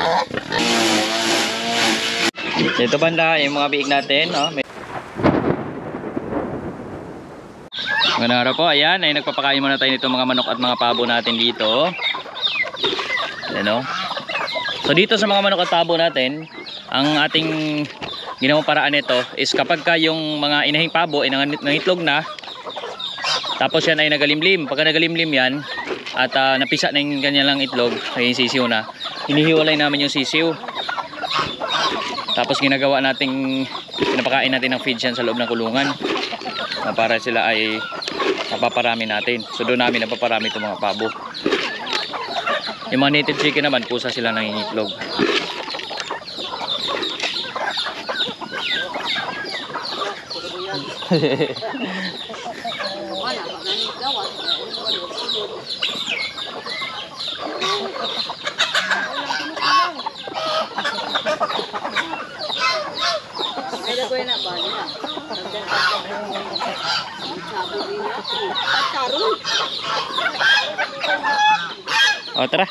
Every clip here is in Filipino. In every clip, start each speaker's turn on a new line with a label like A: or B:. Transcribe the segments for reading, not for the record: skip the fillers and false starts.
A: Dito banda yung mga biig natin, no? Magandang araw po. Ayan, ay nagpapakain muna tayo nito mga manok at mga pabo natin dito. Ayan, no? So dito sa mga manok at pabo natin, ang ating ginawang paraan nito is kapag ka yung mga inahing pabo ay nangitlog na, tapos yan ay nagalimlim. Pagka nagalimlim yan at napisa na yung kanyang itlog, ay sisiw na, hinihiwalay namin yung sisiw. Tapos ginagawa nating, pinapakain natin ng feeds yan sa loob ng kulungan para sila ay napaparami natin. So doon namin napaparami itong mga pabo. Yung mga native chicken naman, pusa sila ng itlog. O tara.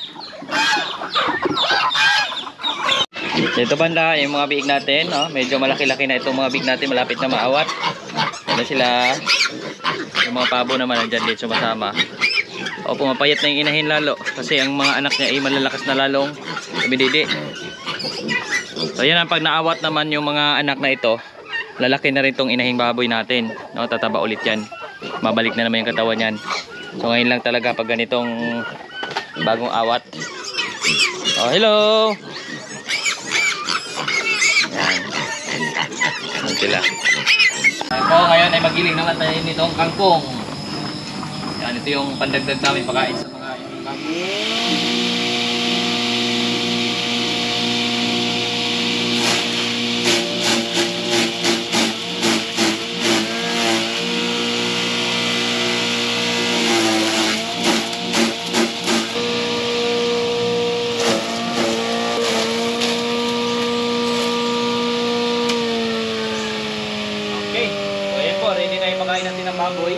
A: Dito banda yung mga biig natin, no? Medyo malaki-laki na itong mga biig natin, malapit na maawat. Ano sila? Yung mga pabo naman nandiyan dito sumasama. O pumapayat na yung inahin lalo kasi ang mga anak niya ay malalakas na lalong dumididi. So yan ang pag naawat naman yung mga anak na ito, lalaki na rin tong inahing baboy natin, no? Tataba ulit yan. Mabalik na naman yung katawan yan. So ngayon lang talaga pag ganitong bagong awat. Oh, hello. Yan. Yan sila. So ngayon ay magiling naman tayo nitong kangkong. Yan, ito yung pandagdag namin pagkain sa mga inahing baboy. Baboy.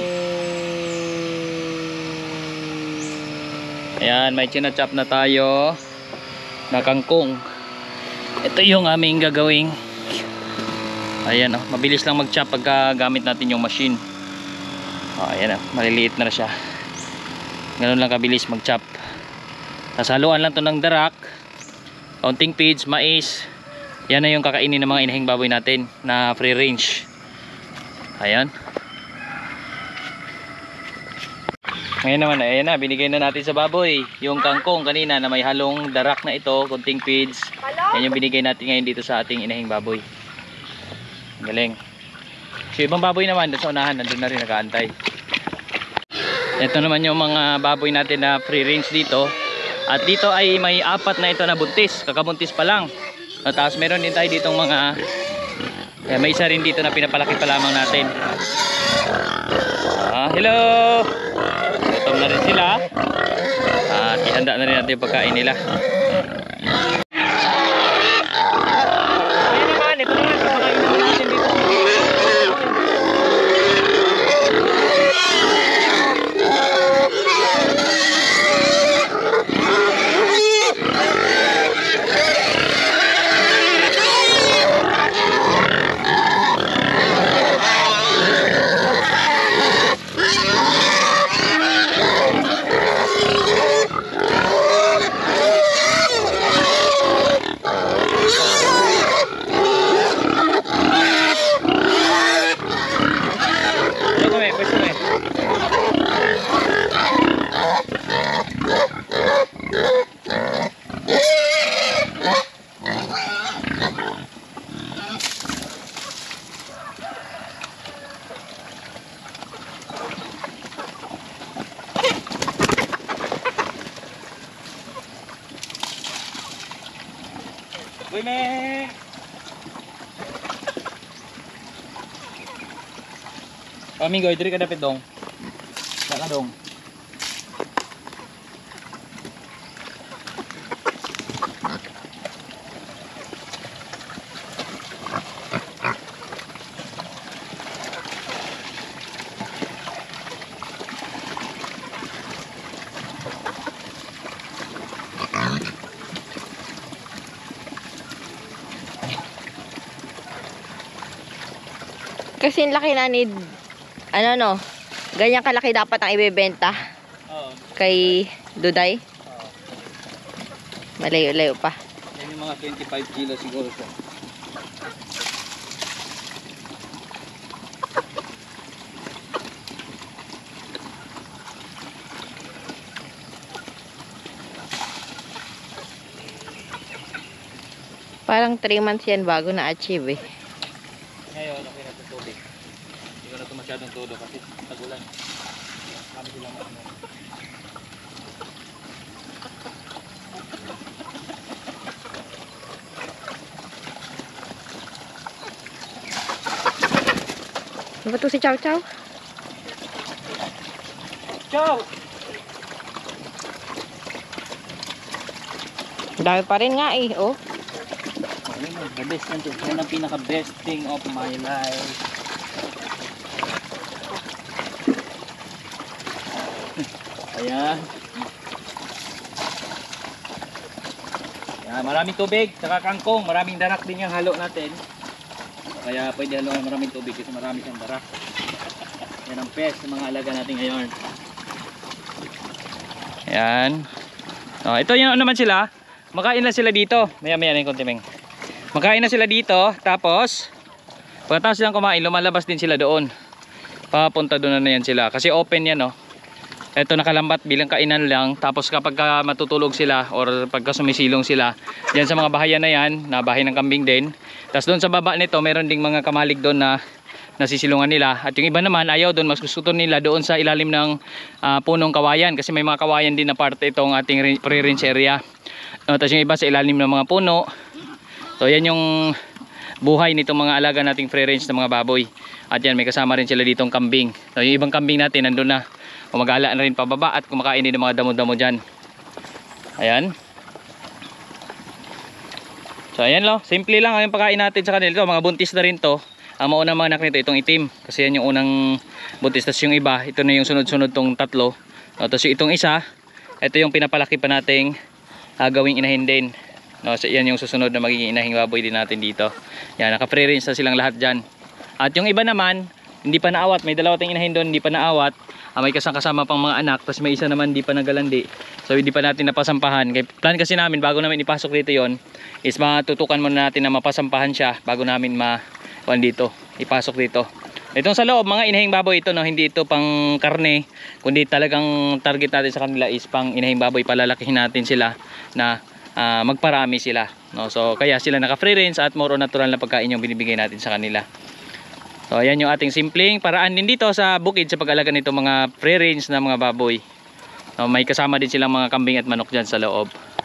A: Ayan, may chinachop na tayo na kangkong. Ito yung aming gagawing. Ayan, oh, mabilis lang mag-chop pagka gamit natin yung machine. Oh, ayan, oh, maliliit na siya. Ganun lang kabilis mag-chop. Tapos haluan lang to ng darak, kaunting feeds, mais. Yan na yung kakainin ng mga inahing baboy natin na free range. Ayan. Ngayon naman, ayan na, binigay na natin sa baboy yung kangkong kanina na may halong darak na ito, kunting feeds. Yan yung binigay natin ngayon dito sa ating inahing baboy. Galing. So ibang baboy naman doon sa unahan, nandun na rin nakaantay. Ito naman yung mga baboy natin na free range dito. At dito ay may 4 na ito na buntis, kakabuntis pa lang. Tapos meron din tayo ditong mga, may isa rin dito na pinapalaki pa lamang natin. Hello! Gutom na rin sila. At ihanda na rin natin yung pagkain nila. Ayan naman, ito naman yung pagkain natin dito. Uy, me! Paminggoy, diri ka dapit dong. Saka dong.
B: Kasi laki na ni, ano no, ganyan kalaki dapat ang ibebenta
A: Oo.
B: kay Duday.
A: Oo.
B: Malayo-layo pa.
A: Yan yung mga 25 kilo siguro siya.
B: Parang 3 months yan bago na-achieve eh.
A: Ngayon, okay na ito tubig. Hindi ko na ito masyadong todo kasi tagulan. Kami lang ano.
B: Ano ba ito si Chow Chow?
A: Ciao!
B: Dami pa rin nga eh, oh.
A: The best yan. Yan ang pinaka-best thing of my life. Ayan. Ayan, maraming tubig, saka kangkong, maraming darak din yung halo natin. Kaya pwede haluan maraming tubig kasi marami siyang darak. Yan ang best sa mga alaga natin ngayon. Ayan. Oh, ito yung naman sila. Makain lang sila dito. Maya-maya na yung kontimeng. Makain na sila dito. Tapos, pagkatapos silang kumain, lumalabas din sila doon. Papunta doon na yan sila. Kasi open yan, no. Ito nakalambat bilang kainan lang. Tapos kapag matutulog sila or pagka sumisilong sila, diyan sa mga bahayan na yan, na bahay ng kambing din. Tapos doon sa baba nito, meron ding mga kamalig doon na nasisilungan nila. At yung iba naman, ayaw doon. Mas gusto nila doon sa ilalim ng punong kawayan. Kasi may mga kawayan din na parte itong ating pre-range area. Tapos yung iba sa ilalim ng mga puno. So yan yung buhay nitong mga alaga nating free-range na mga baboy. At yan, may kasama rin sila ditong kambing. So yung ibang kambing natin nandun na. Kumagala na rin pababa at kumakain din ng mga damo-damo dyan. Ayan. So ayan lo, simple lang ang pagkain natin sa kanila. Ito, mga buntis na rin to. Ang maunang mga anak nito, itong itim. Kasi yan yung unang buntis. Tapos yung iba, ito na yung sunod-sunod tong tatlo. Tapos itong isa, ito yung pinapalaki pa nating gawing inahin din. No, so yan yung susunod na magiging inahing baboy din natin dito. Yan, naka-free range na silang lahat dyan. At yung iba naman, hindi pa naawat. May dalawa tayong inahin doon, hindi pa naawat. May kasama pang mga anak. Tapos may isa naman, hindi pa nagalandi. So hindi pa natin napasampahan. Plan kasi namin, bago namin ipasok dito yon, is matutukan muna natin na mapasampahan siya bago namin dito, ipasok dito. Itong sa loob, mga inahing baboy ito, no? Hindi ito pang karne, kundi talagang target natin sa kanila is pang inahing baboy. Palalakihin natin sila na magparami sila, no? So kaya sila naka free range at more on natural na pagkain yung binibigay natin sa kanila. So ayan yung ating simpleng paraan din dito sa bukid sa pag-alaga nito mga free range na mga baboy. May kasama din silang mga kambing at manok dyan sa loob.